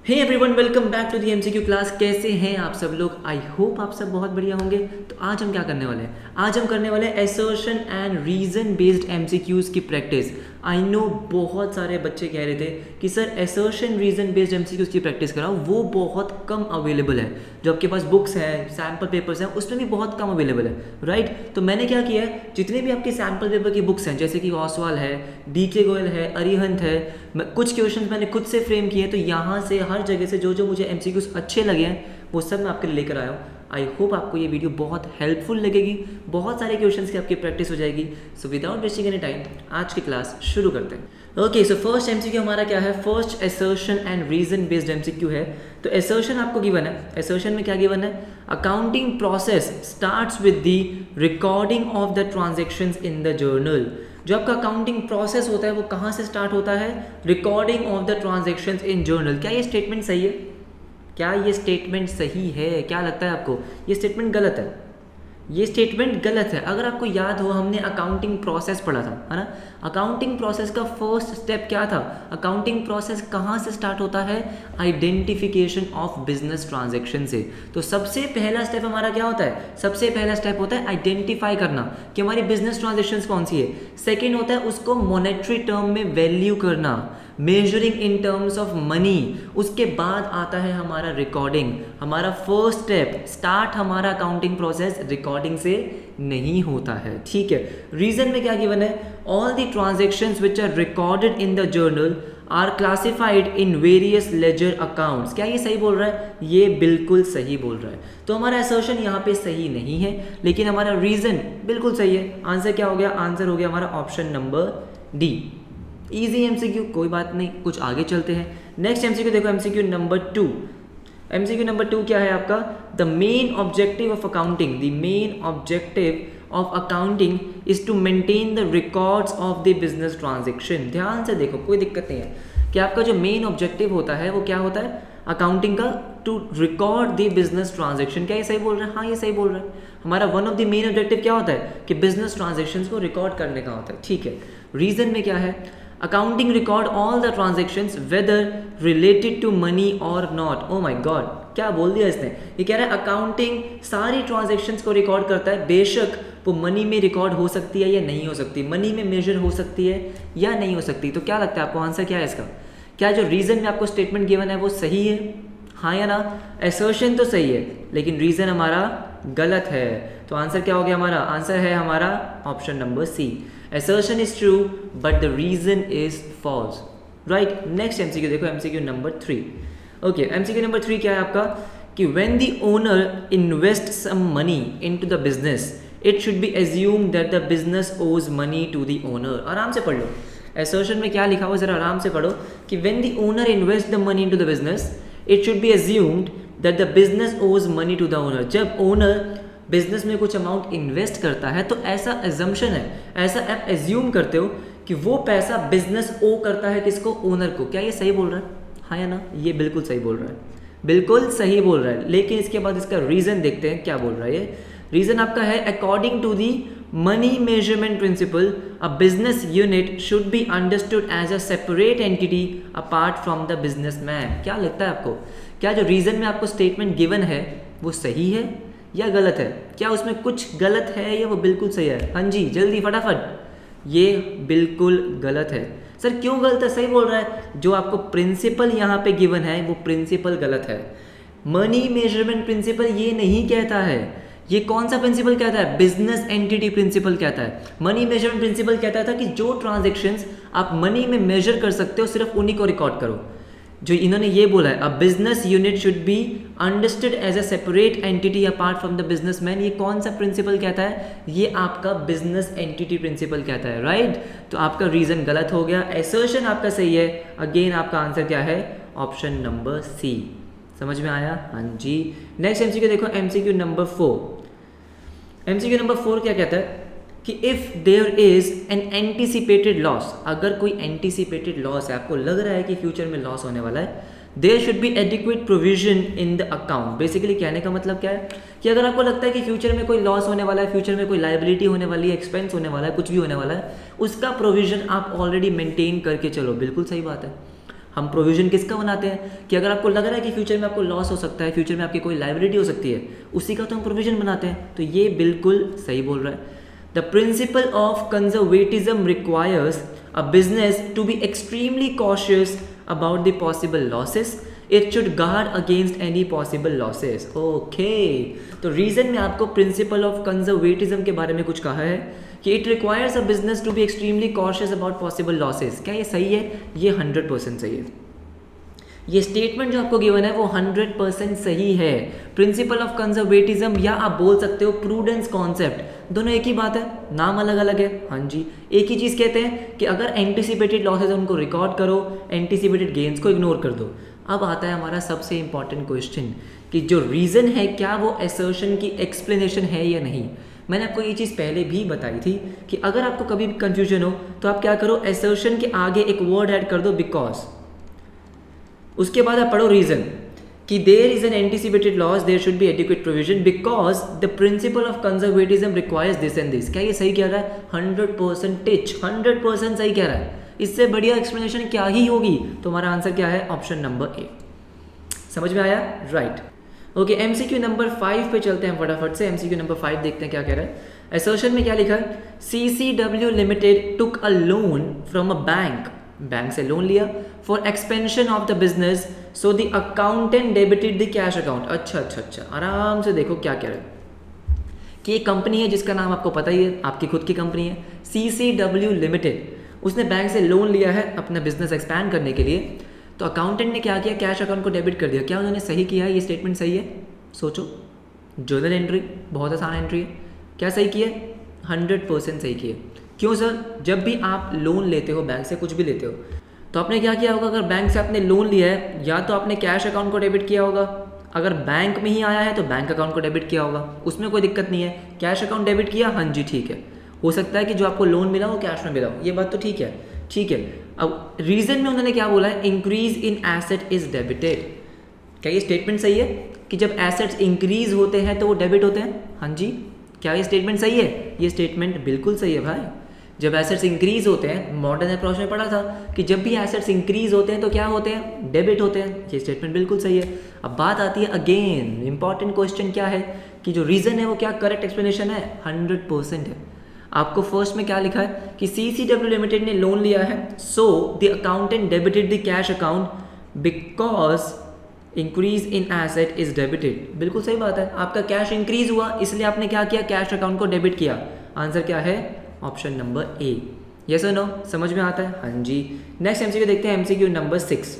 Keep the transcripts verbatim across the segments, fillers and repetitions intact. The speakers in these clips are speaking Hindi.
Hey everyone, welcome back to the MCQ class. कैसे हैं आप सब लोग? आई होप आप सब बहुत बढ़िया होंगे। तो आज हम क्या करने वाले हैं? आज हम करने वाले हैं assertion and reason based MCQs की प्रैक्टिस। आई नो बहुत सारे बच्चे कह रहे थे कि sir assertion reason based MCQs की प्रैक्टिस कराओ, वो बहुत कम अवेलेबल है। जो आपके पास बुक्स हैं, सैम्पल पेपर्स हैं, उसमें भी बहुत कम अवेलेबल है, राइट? तो मैंने क्या किया है, जितने भी आपके सैम्पल पेपर की बुक्स हैं, जैसे कि ओसवाल है, डी के गोयल है, अरिहंत है, कुछ क्वेश्चंस मैंने खुद से फ्रेम किए, तो यहाँ से हर जगह से जो जो मुझे एमसीक्यूज अच्छे लगे हैं वो सब मैं आपके लिए लेकर आया हूँ। आई होप आपको ये वीडियो बहुत हेल्पफुल लगेगी, बहुत सारे क्वेश्चंस की आपकी प्रैक्टिस हो जाएगी। So without wasting any time आज की क्लास शुरू करते हैं। ओके, सो फर्स्ट एमसीक्यू हमारा क्या है? First assertion and reason based MCQ है। तो असर्शन आपको गिवन है। असर्शन में क्या गिवन है? Accounting process starts with the recording of the transactions in the journal. जो आपका अकाउंटिंग प्रोसेस होता है वो कहाँ से स्टार्ट होता है? Recording of the transactions in journal. क्या ये स्टेटमेंट सही है? क्या ये स्टेटमेंट सही है? क्या लगता है आपको? ये स्टेटमेंट गलत है। ये स्टेटमेंट गलत है। अगर आपको याद हो, हमने अकाउंटिंग प्रोसेस पढ़ा था, है ना? अकाउंटिंग प्रोसेस का फर्स्ट स्टेप क्या था? अकाउंटिंग प्रोसेस कहाँ से स्टार्ट होता है? आइडेंटिफिकेशन ऑफ बिजनेस ट्रांजैक्शन से। तो सबसे पहला स्टेप हमारा क्या होता है? सबसे पहला स्टेप होता है आइडेंटिफाई करना कि हमारी बिजनेस ट्रांजैक्शंस कौन सी है। सेकेंड होता है उसको मॉनेटरी टर्म में वैल्यू करना, measuring in terms of money. उसके बाद आता है हमारा रिकॉर्डिंग। हमारा फर्स्ट स्टेप स्टार्ट हमारा अकाउंटिंग प्रोसेस रिकॉर्डिंग से नहीं होता है, ठीक है? रीजन में क्या गिवन है? All the transactions which are recorded in the journal are classified in various ledger accounts. क्या ये सही बोल रहा है? ये बिल्कुल सही बोल रहा है। तो हमारा असर्शन यहाँ पे सही नहीं है, लेकिन हमारा रीजन बिल्कुल सही है। आंसर क्या हो गया? आंसर हो गया हमारा option number D. Easy MCQ, कोई बात नहीं, कुछ आगे चलते हैं। नेक्स्ट एमसीक्यू देखो, MCQ number two. MCQ number two क्या है आपका? The main objective of accounting. The main objective of accounting is to maintain the records of the business transaction. ध्यान से देखो, कोई दिक्कत नहीं है कि आपका जो मेन ऑब्जेक्टिव होता है वो क्या होता है अकाउंटिंग का? To record the business transaction. क्या ये सही बोल रहा है? हाँ, ये सही बोल रहा है। हमारा one of the main objective क्या होता है कि बिजनेस ट्रांजेक्शन्स को रिकॉर्ड करने का होता है, ठीक है? रीजन में क्या है? Accounting record all the transactions whether related to money और नॉट। ओ माय गॉड, क्या बोल दिया इसने? ये कह रहा है अकाउंटिंग सारी ट्रांजेक्शंस को रिकॉर्ड करता है, बेशक वो मनी में रिकॉर्ड हो सकती है या नहीं हो सकती, मनी में मेजर हो सकती है या नहीं हो सकती। तो क्या लगता है आपको, आंसर क्या है इसका? क्या जो रीजन में आपको स्टेटमेंट गिवन है वो सही है? हाँ या ना? असर्शन तो सही है, लेकिन रीजन हमारा गलत है। तो आंसर क्या हो गया हमारा? आंसर है हमारा option number C. Assertion is true, but the reason is false. Right? Next M C Q देखो, M C Q number three. Okay, M C Q number three क्या है आपका? कि when the owner invests some money into the business, it should be assumed that the business owes money to the owner. आराम से पढ़ लो। Assertion में क्या लिखा हुआ जरा आराम से पढ़ो कि when the owner invests the money into the business, it should be assumed that the business owes money to the owner. जब owner बिजनेस में कुछ अमाउंट इन्वेस्ट करता है तो ऐसा एजम्पशन है, ऐसा आप एज्यूम करते हो कि वो पैसा बिजनेस ओ करता है किसको? ओनर को। क्या ये सही बोल रहा है? हाँ या ना? ये बिल्कुल सही बोल रहा है, बिल्कुल सही बोल रहा है। लेकिन इसके बाद इसका रीजन देखते हैं क्या बोल रहा है ये। रीजन आपका है according to the money measurement principle a business unit should be understood as a separate entity apart from the businessman. क्या लगता है आपको? क्या जो रीजन में आपको स्टेटमेंट गिवन है वो सही है या गलत है? क्या उसमें कुछ गलत है या वो बिल्कुल सही है? हाँ जी, जल्दी फटाफट। ये बिल्कुल गलत है। सर क्यों गलत है? सही बोल रहा है। जो आपको प्रिंसिपल यहाँ पे गिवन है वो प्रिंसिपल गलत है। मनी मेजरमेंट प्रिंसिपल ये नहीं कहता है। ये कौन सा प्रिंसिपल कहता है? बिजनेस एंटिटी प्रिंसिपल कहता है। मनी मेजरमेंट प्रिंसिपल कहता था कि जो ट्रांजेक्शन्स आप मनी में मेजर कर सकते हो सिर्फ उन्हीं को रिकॉर्ड करो। जो इन्होंने ये बोला है, a business unit should be understood as a separate entity apart from the businessman, ये कौन सा प्रिंसिपल कहता है? ये आपका बिजनेस एंटिटी प्रिंसिपल कहता है, राइट? तो आपका रीजन गलत हो गया, असर्शन आपका सही है। अगेन आपका आंसर क्या है? Option number C. समझ में आया? हाँ जी। नेक्स्ट एमसीक्यू देखो, MCQ number four. MCQ number four क्या कहता है कि if there is an anticipated loss, अगर कोई एंटीसिपेटेड लॉस है, आपको लग रहा है कि फ्यूचर में लॉस होने वाला है, there should be adequate provision in the account. Basically कहने का मतलब क्या है कि अगर आपको लगता है कि फ्यूचर में कोई लॉस होने वाला है, फ्यूचर में कोई लाइबिलिटी होने वाली है, एक्सपेंस होने वाला है, कुछ भी होने वाला है, उसका प्रोविजन आप ऑलरेडी मेंटेन करके चलो। बिल्कुल सही बात है। हम प्रोविजन किसका बनाते हैं कि अगर आपको लग रहा है कि फ्यूचर में आपको लॉस हो सकता है, फ्यूचर में आपकी कोई लायबिलिटी हो सकती है, उसी का तो हम प्रोविजन बनाते हैं। तो ये बिल्कुल सही बोल रहा है। The principle of conservatism requires a business to be extremely cautious about the possible losses, it should guard against any possible losses. Okay, तो रीजन में आपको प्रिंसिपल ऑफ कंजर्वेटिज्म के बारे में कुछ कहा है कि it requires a business to be extremely cautious about possible losses. क्या ये सही है? ये हंड्रेड परसेंट सही है। ये स्टेटमेंट जो आपको गिवन है वो हंड्रेड परसेंट सही है। प्रिंसिपल ऑफ कंजर्वेटिज्म या आप बोल सकते हो प्रूडेंस कॉन्सेप्ट, दोनों एक ही बात है, नाम अलग अलग है। हाँ जी, एक ही चीज़ कहते हैं कि अगर एंटिसिपेटेड लॉसेज उनको रिकॉर्ड करो, एंटिसिपेटेड गेन्स को इग्नोर कर दो। अब आता है हमारा सबसे इंपॉर्टेंट क्वेश्चन कि जो रीज़न है क्या वो असर्शन की एक्सप्लेनेशन है या नहीं। मैंने आपको ये चीज़ पहले भी बताई थी कि अगर आपको कभी भी कन्फ्यूजन हो तो आप क्या करो, असर्शन के आगे एक वर्ड ऐड कर दो बिकॉज, उसके बाद आप पढ़ो रीज़न कि there is an anticipated loss, there should be adequate provision because the principle of conservatism requires this and this. क्या ये सही कह रहा है? हंड्रेड परसेंट टिच हंड्रेड परसेंट सही कह रहा है। इससे बढ़िया एक्सप्लेनेशन क्या ही होगी? तो हमारा आंसर क्या है? Option number A. समझ में आया? Right. Okay, MCQ number five पे चलते हैं फटाफट से। एमसीक्यू नंबर फाइव देखते हैं क्या कह रहा है। असर्शन में क्या लिखा है? CCW limited took a loan from a bank, bank से लोन लिया for expansion of the business, so the accountant debited the cash account. अच्छा अच्छा अच्छा, आराम से देखो क्या कह रहा है कि एक कंपनी है जिसका नाम आपको पता ही है, आपकी खुद की कंपनी है सीसीडब्ल्यू लिमिटेड। उसने बैंक से लोन लिया है अपना बिजनेस एक्सपैंड करने के लिए। तो अकाउंटेंट ने क्या किया? कैश अकाउंट को डेबिट कर दिया। क्या उन्होंने सही किया है? ये स्टेटमेंट सही है? सोचो, जर्नल एंट्री बहुत आसान एंट्री है। क्या सही किया? हंड्रेड परसेंट सही किया। क्यों सर? जब भी आप लोन लेते हो बैंक से, कुछ भी लेते हो, तो आपने क्या किया होगा? अगर बैंक से आपने लोन लिया है या तो आपने कैश अकाउंट को डेबिट किया होगा, अगर बैंक में ही आया है तो बैंक अकाउंट को डेबिट किया होगा, उसमें कोई दिक्कत नहीं है। कैश अकाउंट डेबिट किया, हाँ जी ठीक है। हो सकता है कि जो आपको लोन मिला वो कैश में मिला हो, ये बात तो ठीक है, ठीक है। अब रीजन में उन्होंने क्या बोला है? Increase in asset is debited. क्या ये स्टेटमेंट सही है कि जब एसेट्स इंक्रीज होते हैं तो वो डेबिट होते हैं? हाँ जी, क्या ये स्टेटमेंट सही है? ये स्टेटमेंट बिल्कुल सही है भाई। जब एसेट्स इंक्रीज होते हैं, मॉडर्न अप्रोच में पढ़ा था कि जब भी एसेट्स इंक्रीज होते हैं तो क्या होते हैं? डेबिट होते हैं। ये स्टेटमेंट बिल्कुल सही है। अब बात आती है अगेन, इंपॉर्टेंट क्वेश्चन क्या है कि जो रीजन है वो क्या करेक्ट एक्सप्लेनेशन है? हंड्रेड परसेंट है। आपको फर्स्ट में क्या लिखा है कि सीसीडब्ल्यू लिमिटेड ने लोन लिया है, so the accountant debited the cash account because increase in asset is debited. बिल्कुल सही बात है, आपका कैश इंक्रीज हुआ इसलिए आपने क्या किया? कैश अकाउंट को डेबिट किया। आंसर क्या है? Option number A. यस और नो? समझ में आता है? हाँ जी। नेक्स्ट एमसीक्यू देखते हैं, MCQ number six.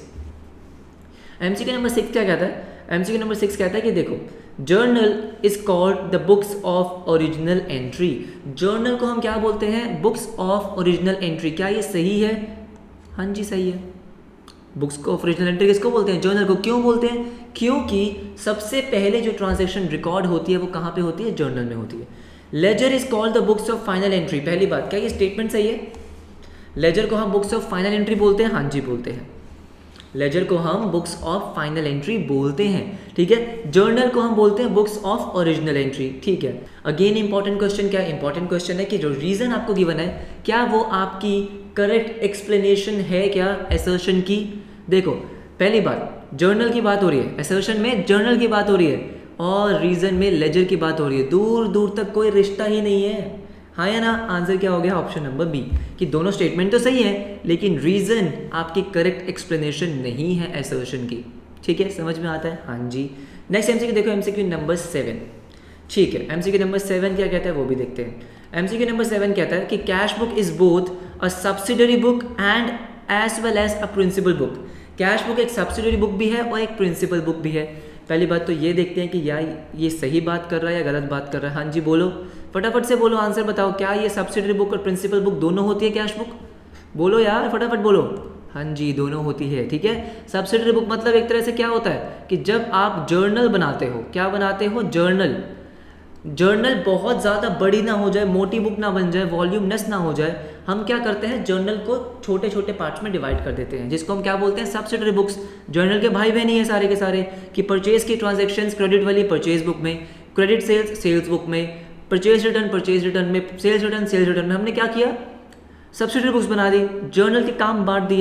MCQ number six क्या कहता है? एमसीक्यू नंबर सिक्स कहता है कि देखो, journal is called the books of original entry. Journal को हम क्या बोलते हैं? Books of original entry. क्या ये सही है? हाँ जी सही है। बुक्स ऑफ ओरिजिनल एंट्री किसको बोलते हैं? जर्नल को। क्यों बोलते हैं? क्योंकि सबसे पहले जो ट्रांजैक्शन रिकॉर्ड होती है वो कहाँ पे होती है? जर्नल में होती है। Ledger is called the books of final entry. पहली बात, क्या ये स्टेटमेंट सही है? लेजर को हम बुक्स ऑफ फाइनल एंट्री बोलते हैं? हाँ जी बोलते हैं। लेजर को हम बुक्स ऑफ फाइनल एंट्री बोलते हैं, ठीक है। जर्नल को हम बोलते हैं बुक्स ऑफ ओरिजिनल एंट्री, ठीक है। अगेन इंपॉर्टेंट क्वेश्चन क्या है? इंपॉर्टेंट क्वेश्चन है कि जो रीजन आपको गिवन है क्या वो आपकी करेक्ट एक्सप्लेनेशन है क्या असर्शन की? देखो, पहली बात जर्नल की बात हो रही है, असर्शन में जर्नल की बात हो रही है और रीजन में लेजर की बात हो रही है। दूर दूर तक कोई रिश्ता ही नहीं है, हाँ या ना? आंसर क्या हो गया? ऑप्शन नंबर बी, कि दोनों स्टेटमेंट तो सही है लेकिन रीजन आपकी करेक्ट एक्सप्लेनेशन नहीं है असर्शन की, ठीक है। समझ में आता है? हाँ जी। नेक्स्ट एमसीक्यू देखो, एमसीक्यू नंबर सेवन, ठीक है। एमसीक्यू नंबर सेवन क्या कहता है वो भी देखते हैं। एमसीक्यू नंबर सेवन कहता है कि cash book is both a subsidiary book and as well as a principal book. Cash book एक सब्सिडरी बुक भी है और एक प्रिंसिपल बुक भी है। पहली बात तो ये देखते हैं कि यार ये सही बात कर रहा है या गलत बात कर रहा है। हाँ जी बोलो, फटाफट से बोलो, आंसर बताओ। क्या ये सब्सिडरी बुक और प्रिंसिपल बुक दोनों होती है कैश बुक? बोलो यार फटाफट बोलो। हाँ जी दोनों होती है, ठीक है। सब्सिडरी बुक मतलब एक तरह से क्या होता है कि जब आप जर्नल बनाते हो, क्या बनाते हो? जर्नल। जर्नल बहुत ज़्यादा बड़ी ना हो जाए, मोटी बुक ना बन जाए, वॉल्यूमनेस ना हो जाए, हम क्या करते हैं जर्नल को छोटे छोटे पार्ट्स में डिवाइड कर देते हैं, जिसको हम क्या बोलते हैं? Subsidiary books. जर्नल के भाई बहन ही है सारे के सारे कि परचेज की ट्रांजैक्शंस क्रेडिट वाली परचेज बुक में, क्रेडिट सेल्स सेल्स बुक में, परचेज रिटर्न परचेज रिटर्न में, सेल्स रिटर्न सेल्स रिटर्न में। हमने क्या किया? सब्सिडरी बुक्स बना दी, जर्नल के काम बांट दिए,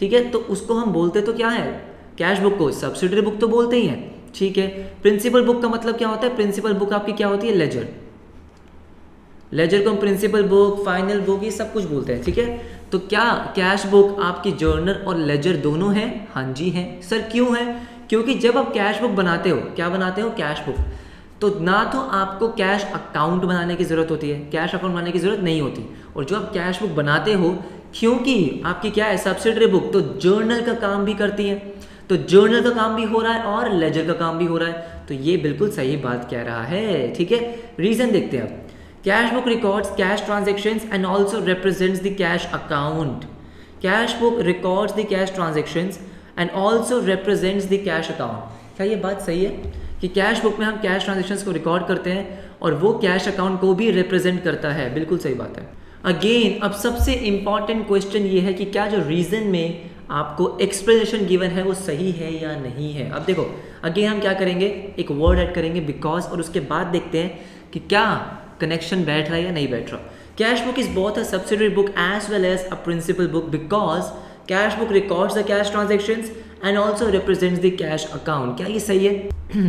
ठीक है, तो उसको हम बोलते तो क्या है, कैश बुक को सब्सिडरी बुक तो बोलते ही हैं, ठीक है। प्रिंसिपल बुक का मतलब क्या होता है, प्रिंसिपल बुक आपकी क्या होती है, लेजर। लेजर को हम प्रिंसिपल बुक, फाइनल बुक, ये सब कुछ बोलते हैं, ठीक है। तो क्या कैश बुक आपकी जर्नल और लेजर दोनों है, हाँ जी है। सर क्यों है, क्योंकि जब आप कैश बुक बनाते हो, क्या बनाते हो, कैश बुक, तो ना तो आपको कैश अकाउंट बनाने की ज़रूरत होती है, कैश अकाउंट बनाने की ज़रूरत नहीं होती, और जो आप कैश बुक बनाते हो, क्योंकि आपकी क्या है, सब्सिडरी बुक, तो जर्नल का काम भी करती है, तो जर्नल का काम भी हो रहा है और लेजर का काम भी हो रहा है, तो ये बिल्कुल सही बात कह रहा है, ठीक है। रीज़न देखते हैं अब, cash book records cash transactions and also represents the cash account. Cash book records the cash transactions and also represents the cash account. क्या ये बात सही है कि कैश बुक में हम कैश ट्रांजेक्शन्स को रिकॉर्ड करते हैं और वो कैश अकाउंट को भी रिप्रेजेंट करता है, बिल्कुल सही बात है। अगेन अब सबसे इंपॉर्टेंट क्वेश्चन ये है कि क्या जो रीज़न में आपको एक्सप्लेनेशन गिवन है वो सही है या नहीं है। अब देखो अगेन हम क्या करेंगे, एक वर्ड ऐड करेंगे बिकॉज, और उसके बाद देखते हैं कि क्या कनेक्शन बैठ रहा है या नहीं बैठ रहा। Cash book is both a subsidiary book as well as a principal book because cash book records the cash transactions and also represents the cash account. क्या ये सही है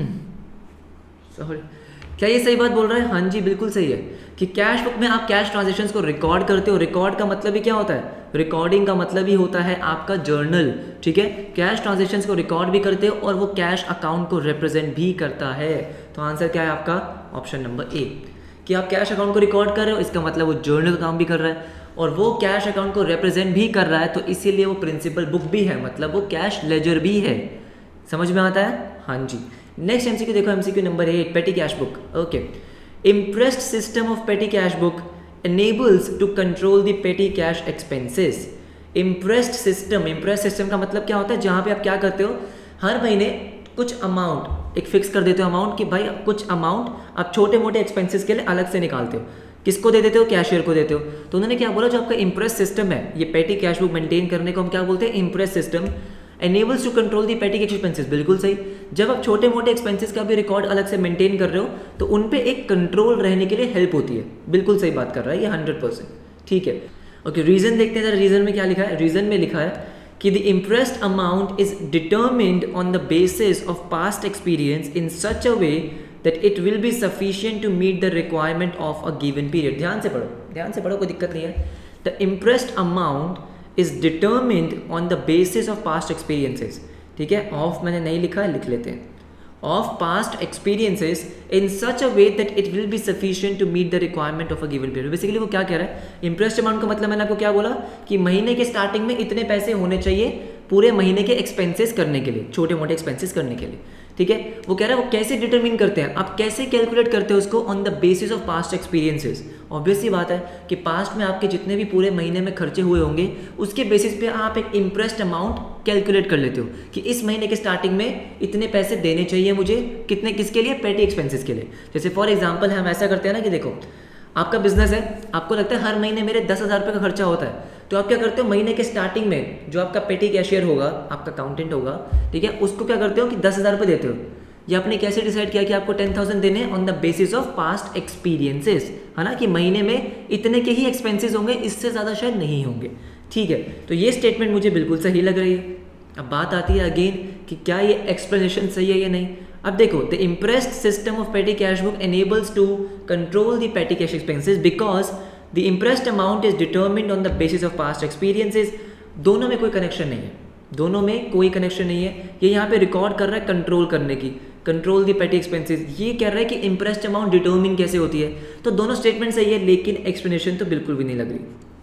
सॉरी क्या ये सही बात बोल रहा है, हाँ जी बिल्कुल सही है कि कैश बुक में आप कैश ट्रांजेक्शन्स को रिकॉर्ड करते हो। रिकॉर्ड का मतलब ही क्या होता है, रिकॉर्डिंग का मतलब ही होता है आपका जर्नल, ठीक है। कैश ट्रांजेक्शन्स को रिकॉर्ड भी करते हो और वो कैश अकाउंट को रिप्रेजेंट भी करता है। तो आंसर क्या है आपका, ऑप्शन नंबर ए, कि आप कैश अकाउंट को रिकॉर्ड कर रहे हो, इसका मतलब वो जर्नल का काम भी कर रहा है और वो कैश अकाउंट को रिप्रेजेंट भी कर रहा है, तो इसीलिए वो प्रिंसिपल बुक भी है, मतलब वो कैश लेजर भी है। समझ में आता है, हाँ जी। नेक्स्ट एमसीक्यू देखो, MCQ number eight, petty cash book. Okay, imprest system of petty cash book enables to control the petty cash expenses। Imprest system, imprest system का मतलब क्या होता है, जहाँ पे आप क्या करते हो, हर महीने कुछ अमाउंट एक फिक्स कर देते हो अमाउंट कि भाई कुछ अमाउंट आप छोटे मोटे एक्सपेंसेस के लिए अलग से निकालते हो। किसको दे देते हो, कैशियर को देते हो। तो उन्होंने क्या बोला, जो आपका इम्प्रेस सिस्टम है, ये पेटी कैश बुक मेंटेन करने को हम क्या बोलते हैं, imprest system enables to control the petty expenses. बिल्कुल सही, जब आप छोटे मोटे एक्सपेंसेस का भी रिकॉर्ड अलग से मेंटेन कर रहे हो तो उन पे एक कंट्रोल रहने के लिए हेल्प होती है। बिल्कुल सही बात कर रहा है ये, हंड्रेड परसेंट ठीक है। ओके, रीजन देखते हैं, रीजन में क्या लिखा है। रीजन में लिखा है कि the imprest amount is determined on the basis of past experience in such a way that it will be sufficient to meet the requirement of a given period. ध्यान से पढ़ो, ध्यान से पढ़ो, कोई दिक्कत नहीं है। The imprest amount is determined on the basis of past experiences। ठीक है, ऑफ मैंने नहीं लिखा है, लिख लेते हैं, of past experiences in such a way that it will be sufficient to meet the requirement of a given period। Basically वो क्या कह रहा है, इम्प्रेस्ड अमाउंट का मतलब मैंने आपको क्या बोला कि महीने के स्टार्टिंग में इतने पैसे होने चाहिए पूरे महीने के एक्सपेंसेस करने के लिए, छोटे मोटे एक्सपेंसेस करने के लिए। ठीक है, वो कह रहा है वो कैसे डिटरमिन करते हैं, आप कैसे कैलकुलेट करते हो उसको, on the basis of past experiences. Obviously बात है कि पास्ट में आपके जितने भी पूरे महीने में खर्चे हुए होंगे उसके बेसिस पे आप एक इम्प्रेस्ड अमाउंट कैलकुलेट कर लेते हो कि इस महीने के स्टार्टिंग में इतने पैसे देने चाहिए मुझे, कितने, किसके लिए, पेटी एक्सपेंसेस के लिए। जैसे फॉर एग्जाम्पल हम ऐसा करते हैं ना कि देखो आपका बिजनेस है, आपको लगता है हर महीने मेरे दस हज़ार रुपये का खर्चा होता है, तो आप क्या करते हो, महीने के स्टार्टिंग में जो आपका पेटी कैशियर होगा, आपका अकाउंटेंट होगा, ठीक है, उसको क्या करते हो कि दस हज़ार रुपये देते हो। ये आपने कैसे डिसाइड किया कि आपको टेन थाउजेंड देने, on the basis of past experiences, है ना, कि महीने में इतने के ही एक्सपेंसेस होंगे, इससे ज़्यादा शायद नहीं होंगे। ठीक है, तो ये स्टेटमेंट मुझे बिल्कुल सही लग रही है। अब बात आती है अगेन कि क्या ये एक्सप्लेनेशन सही है या नहीं। अब देखो, the imprest system of petty cash book enables to control the petty cash expenses because the imprest amount is determined on the basis of past experiences. दोनों में कोई कनेक्शन नहीं है, दोनों में कोई कनेक्शन नहीं है। ये यहाँ पे रिकॉर्ड कर रहा है कंट्रोल करने की, कंट्रोल दी पेटी एक्सपेंसेस। ये कह रहा है कि इम्प्रेस्ड अमाउंट डिटर्मिन कैसे होती है। तो दोनों स्टेटमेंट सही है, लेकिन एक्सप्लेनेशन तो बिल्कुल भी नहीं लग रही,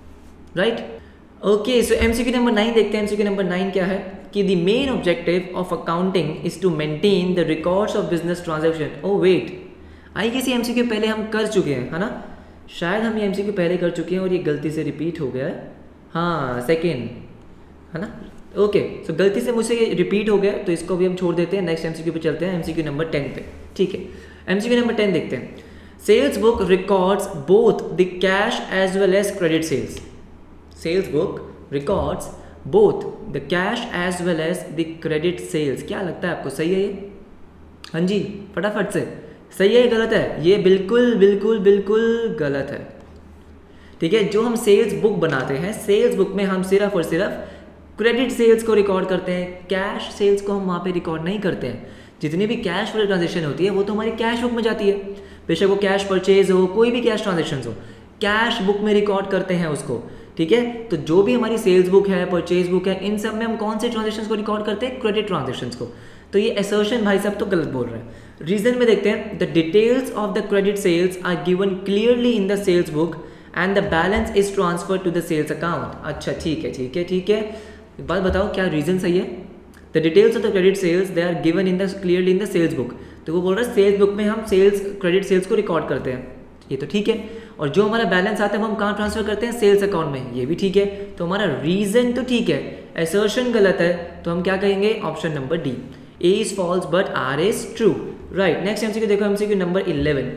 right. Okay, so MCQ number nine देखते हैं। एमसीक्यू नंबर नाइन क्या है कि the main objective of accounting is to maintain the records of business transaction. Oh wait, I किसी एमसीक्यू पहले हम कर चुके हैं, है ना, शायद हम ये एमसीक्यू पहले कर चुके हैं और ये गलती से रिपीट हो गया है। हाँ, सेकेंड, है ना। ओके, सो गलती से मुझसे ये रिपीट हो गया, तो इसको भी हम छोड़ देते हैं, नेक्स्ट एमसीक्यू पे चलते हैं, एमसीक्यू नंबर टेन पे। ठीक है, एमसीक्यू नंबर टेन देखते हैं। Sales book records both the cash as well as credit sales. Sales book records both the cash as well as the credit sales. क्या लगता है आपको, सही है ये? हाँ जी, फटाफट से, सही है, गलत है? ये बिल्कुल बिल्कुल बिल्कुल गलत है। ठीक है, जो हम सेल्स बुक बनाते हैं, सेल्स बुक में हम सिर्फ और सिर्फ क्रेडिट सेल्स को रिकॉर्ड करते हैं, कैश सेल्स को हम वहाँ पे रिकॉर्ड नहीं करते हैं। जितनी भी कैश वाली ट्रांजेक्शन होती है वो तो हमारी कैश बुक में जाती है, बेशक वो कैश परचेज हो, कोई भी कैश ट्रांजेक्शन हो, कैश बुक में रिकॉर्ड करते हैं उसको, ठीक है। तो जो भी हमारी सेल्स बुक है, परचेज बुक है, इन सब में हम कौन से ट्रांजेक्शन को रिकॉर्ड करते हैं? क्रेडिट ट्रांजेक्शन को। तो ये असर्शन भाई साहब तो गलत बोल रहे हैं। रीजन में देखते हैं, the details of the credit sales are given clearly in the sales book and the balance is transfer to the sales account. अच्छा ठीक है ठीक है ठीक है, एक बात बताओ क्या रीजन सही है? The details of the credit sales they are given in the clearly in the sales book. तो वो बोल रहा है सेल्स बुक में हम सेल्स क्रेडिट सेल्स को रिकॉर्ड करते हैं, ये तो ठीक है। और जो हमारा बैलेंस आता है वो हम कहाँ ट्रांसफर करते हैं? सेल्स अकाउंट में, ये भी ठीक है। तो हमारा रीजन तो ठीक है, असर्शन गलत है, तो हम क्या कहेंगे? Option number D, A is false but R is true. Right, next MCQ देखो, MCQ number eleven.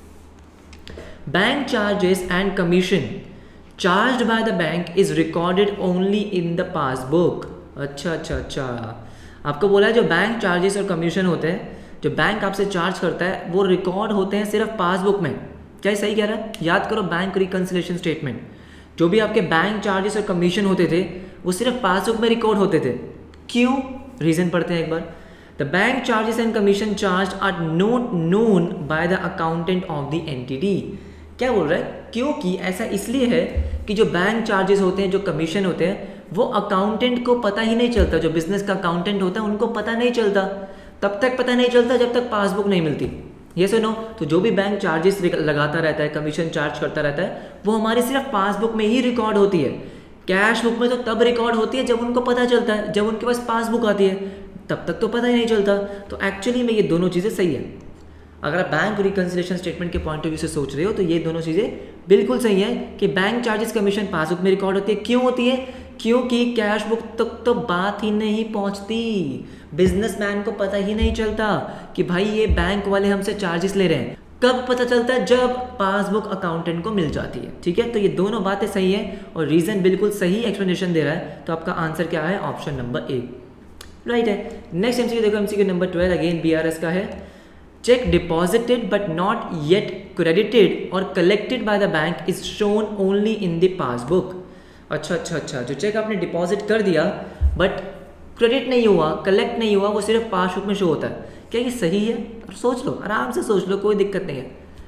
Bank charges and commission charged by the bank is recorded only in the passbook. अच्छा अच्छा अच्छा, आपको बोला है जो बैंक चार्जेस और कमीशन होते हैं, जो बैंक आपसे चार्ज करता है, वो रिकॉर्ड होते हैं सिर्फ पासबुक में। क्या सही कह रहा है? याद करो बैंक रिकंसिलिएशन स्टेटमेंट, जो भी आपके बैंक चार्जेस और कमीशन होते थे वो सिर्फ पासबुक में रिकॉर्ड होते थे। क्यों? रीजन पढ़ते हैं एक बार। The bank charges and commission charge are not known by the accountant of the entity. क्या बोल रहा है? क्योंकि ऐसा इसलिए है कि जो बैंक चार्जेस होते हैं, जो कमीशन होते हैं, वो अकाउंटेंट को पता ही नहीं चलता। जो बिजनेस का अकाउंटेंट होता है उनको पता नहीं चलता, तब तक पता नहीं चलता जब तक पासबुक नहीं मिलती। ये सुनो, तो जो भी बैंक चार्जेस लगाता रहता है, कमीशन चार्ज करता रहता है, वो हमारे सिर्फ पासबुक में ही रिकॉर्ड होती है। कैश बुक में तो तब रिकॉर्ड होती है जब उनको पता चलता है, जब उनके पास पासबुक आती है, तब तक तो पता ही नहीं चलता। तो एक्चुअली में ये दोनों चीज़ें सही है। अगर आप बैंक रिकंसिलिएशन स्टेटमेंट के पॉइंट ऑफ व्यू से सोच रहे हो तो ये दोनों चीज़ें बिल्कुल सही है कि बैंक चार्जेस कमीशन पासबुक में रिकॉर्ड होती है। क्यों होती है? क्योंकि कैश बुक तक तो, तो बात ही नहीं पहुंचती, बिजनेसमैन को पता ही नहीं चलता कि भाई ये बैंक वाले हमसे चार्जेस ले रहे हैं। कब पता चलता है? जब पासबुक अकाउंटेंट को मिल जाती है, ठीक है। तो ये दोनों बातें सही है और रीजन बिल्कुल सही एक्सप्लेनेशन दे रहा है। तो आपका आंसर क्या है? ऑप्शन नंबर ए, राइट है। नेक्स्ट एमसीक्यू देखो, MCQ number twelve, again BRS का है। Cheque deposited but not yet credited और collected by the bank is shown only in the passbook. अच्छा अच्छा अच्छा, जो चेक आपने डिपॉजिट कर दिया बट क्रेडिट नहीं हुआ, कलेक्ट नहीं हुआ, वो सिर्फ पासबुक में शो होता है। क्या ये सही है? और सोच लो, आराम से सोच लो, कोई दिक्कत नहीं है।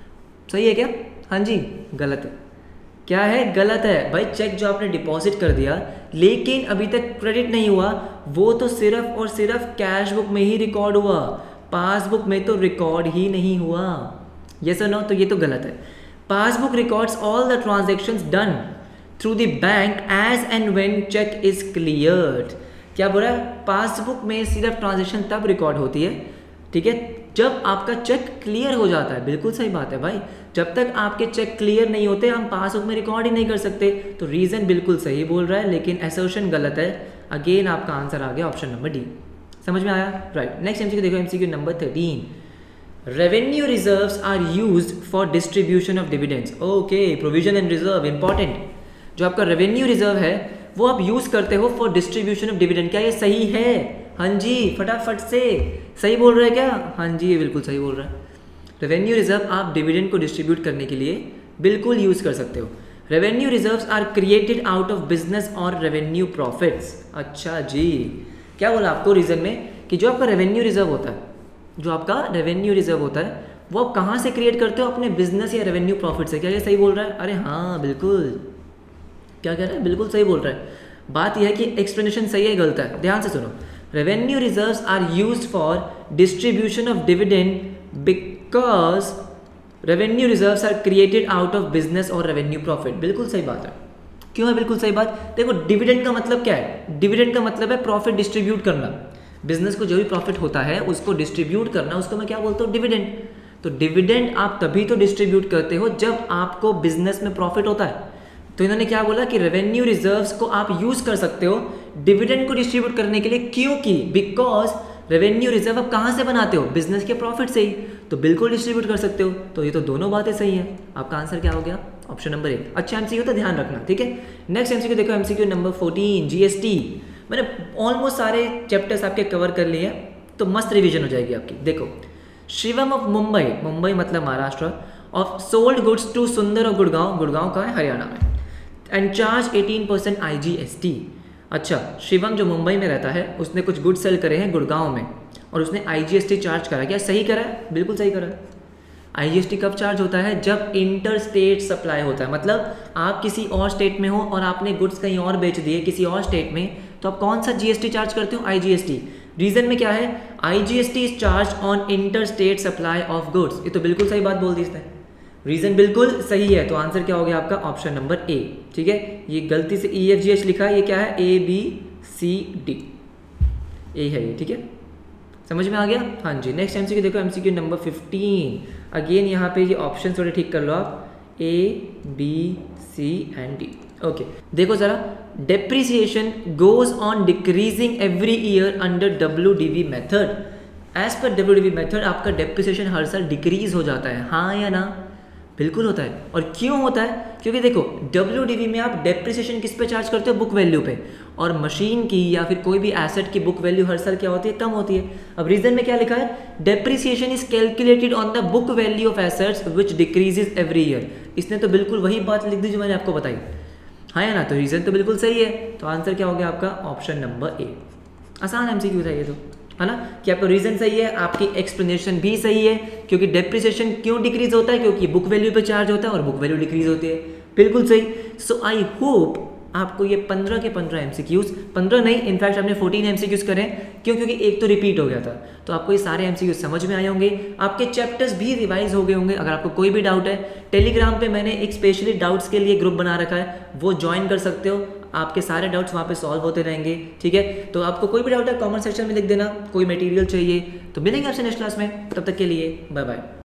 सही है क्या? हाँ जी, गलत है। क्या है? गलत है भाई। चेक जो आपने डिपॉजिट कर दिया लेकिन अभी तक क्रेडिट नहीं हुआ, वो तो सिर्फ और सिर्फ कैश बुक में ही रिकॉर्ड हुआ, पासबुक में तो रिकॉर्ड ही नहीं हुआ। यस और नो? तो ये तो गलत है। Passbook records all the transactions done through the bank as and when cheque is cleared. क्या बोल रहा है? पासबुक में सिर्फ ट्रांजेक्शन तब रिकॉर्ड होती है, ठीक है, जब आपका चेक क्लियर हो जाता है। बिल्कुल सही बात है भाई, जब तक आपके चेक क्लियर नहीं होते हम पासबुक में रिकॉर्ड ही नहीं कर सकते। तो रीजन बिल्कुल सही बोल रहा है लेकिन असर्शन गलत है। अगेन आपका आंसर आ गया ऑप्शन नंबर डी। समझ में आया? राइट। नेक्स्ट एमसीक्यू देखो, MCQ number thirteen. Revenue reserves are used for distribution of dividends. Okay, provision and reserve important. जो आपका रेवेन्यू रिजर्व है वो आप यूज करते हो फॉर डिस्ट्रीब्यूशन ऑफ डिविडेंड। क्या ये सही है? हाँ जी, फटाफट से सही बोल रहे हैं क्या? हाँ जी, ये बिल्कुल सही बोल रहा है। रेवेन्यू रिजर्व आप डिविडेंड को डिस्ट्रीब्यूट करने के लिए बिल्कुल यूज कर सकते हो। Revenue reserves are created out of business और रेवेन्यू प्रॉफिट्स। अच्छा जी, क्या बोला आपको रीजन में कि जो आपका रेवेन्यू रिजर्व होता है, जो आपका रेवेन्यू रिजर्व होता है वो आप कहाँ से क्रिएट करते हो? अपने बिजनेस या रेवेन्यू प्रॉफिट से। क्या ये सही बोल रहा है? अरे हाँ बिल्कुल। क्या कह रहा है? बिल्कुल सही बोल रहा है। बात यह है कि एक्सप्लेनेशन सही है गलत है, ध्यान से सुनो। Revenue reserves are used for distribution of dividend because revenue reserves are created out of business और रेवेन्यू प्रॉफिट। बिल्कुल सही बात है। क्यों है बिल्कुल सही बात? देखो, डिविडेंड का मतलब क्या है? डिविडेंड का मतलब है प्रॉफिट डिस्ट्रीब्यूट करना। बिजनेस को जो भी प्रॉफिट होता है उसको डिस्ट्रीब्यूट करना, उसको मैं क्या बोलता हूँ? डिविडेंड। तो डिविडेंड आप तभी तो डिस्ट्रीब्यूट करते हो जब आपको बिजनेस में प्रॉफिट होता है। तो इन्होंने क्या बोला कि रेवेन्यू रिजर्व्स को आप यूज कर सकते हो डिविडेंड को डिस्ट्रीब्यूट करने के लिए। क्योंकि बिकॉज रेवेन्यू रिजर्व आप कहाँ से बनाते हो? बिजनेस के प्रॉफिट से ही, तो बिल्कुल डिस्ट्रीब्यूट कर सकते हो। तो ये तो दोनों बातें सही है। आपका आंसर क्या हो गया? ऑप्शन नंबर एक। अच्छा एमसीक्यू तो ध्यान रखना, ठीक है। नेक्स्ट एमसीक्यू देखो, एमसीक्यू नंबर फोर्टीन, जीएसटी। मैंने ऑलमोस्ट सारे चैप्टर्स आपके कवर कर लिए हैं, तो मस्त रिविजन हो जाएगी आपकी। देखो, शिवम ऑफ मुंबई, मुंबई मतलब Maharashtra, of sold goods to Sundar of Gurgaon, Gurgaon का है हरियाणा में, and charge eighteen percent I G S T. अच्छा, शिवम जो मुंबई में रहता है उसने कुछ गुड सेल करे हैं गुड़गांव में और उसने आईजीएसटी चार्ज करा। क्या सही करा है? बिल्कुल सही करा है। आईजीएसटी कब चार्ज होता है? जब इंटर स्टेट सप्लाई होता है, मतलब आप किसी और स्टेट में हो और आपने गुड्स कहीं और बेच दिए किसी और स्टेट में, तो आप कौन सा जीएसटी चार्ज करते हो? आईजीएसटी। रीजन में क्या है? IGST is charge on inter state supply of goods. ये तो बिल्कुल सही बात बोल दी इसने, रीजन बिल्कुल सही है। तो आंसर क्या हो गया आपका? Option number A. ठीक है, ये गलती से ई एफ जी एच लिखा है, ये क्या है? ए बी सी डी, ए है ये। ठीक है, समझ में आ गया? हाँ जी। नेक्स्ट एमसीक्यू देखो, एमसीक्यू नंबर फिफ्टीन। अगेन यहाँ पे ये ऑप्शन थोड़े ठीक कर लो आप, A B C and D. Okay, देखो जरा, depreciation goes on decreasing every year under W D V method. As per W D V method आपका डेप्रिसिएशन हर साल डिक्रीज हो जाता है, हाँ या ना? बिल्कुल होता है। और क्यों होता है? क्योंकि देखो डब्ल्यू डी वी में आप डेप्रिसिएशन किस पे चार्ज करते हो? बुक वैल्यू पे। और मशीन की या फिर कोई भी एसेट की बुक वैल्यू हर साल क्या होती है? कम होती है। अब रीजन में क्या लिखा है? Depreciation is calculated on the book value of assets which decreases every year. इसने तो बिल्कुल वही बात लिख दी जो मैंने आपको बताई, हाँ या ना? तो रीजन तो बिल्कुल सही है। तो आंसर क्या हो गया आपका? Option number A. आसान एमसीक्यू था ये तो, है ना? कि आपका रीजन सही है, आपकी एक्सप्लेनेशन भी सही है। क्योंकि डेप्रिसिएशन क्यों डिक्रीज होता है? क्योंकि बुक वैल्यू पे चार्ज होता है और बुक वैल्यू डिक्रीज होती है। बिल्कुल सही। सो आई होप आपको ये पंद्रह के पंद्रह एमसीक्यूज, पंद्रह नहीं इनफैक्ट आपने फोर्टीन एमसीक्यूज करें, क्यों? क्योंकि एक तो रिपीट हो गया था। तो आपको ये सारे एमसीक्यूज समझ में आए होंगे, आपके चैप्टर्स भी रिवाइज हो गए होंगे। अगर आपको कोई भी डाउट है, टेलीग्राम पे मैंने एक स्पेशली डाउट्स के लिए ग्रुप बना रखा है, वो ज्वाइन कर सकते हो। आपके सारे डाउट्स वहाँ पे सॉल्व होते रहेंगे। ठीक है, तो आपको कोई भी डाउट है कमेंट सेक्शन में लिख देना। कोई मटेरियल चाहिए तो मिलेंगे आपसे नेक्स्ट क्लास में, तब तक के लिए बाय बाय।